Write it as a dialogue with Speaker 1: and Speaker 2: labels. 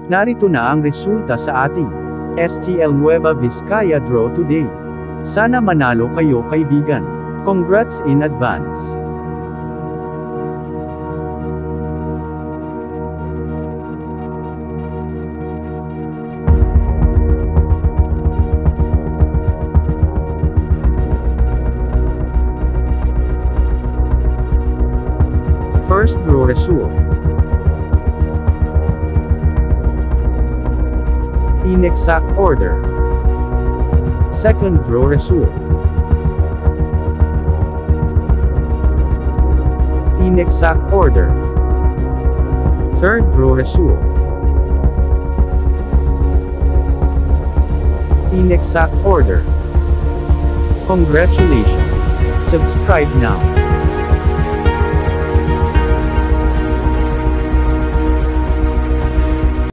Speaker 1: Narito na ang resulta sa ating STL Nueva Vizcaya Draw today. Sana manalo kayo kaibigan. Congrats in advance. First draw result. In exact order. Second draw result. In exact order. Third draw result. In exact order. Congratulations. Subscribe now.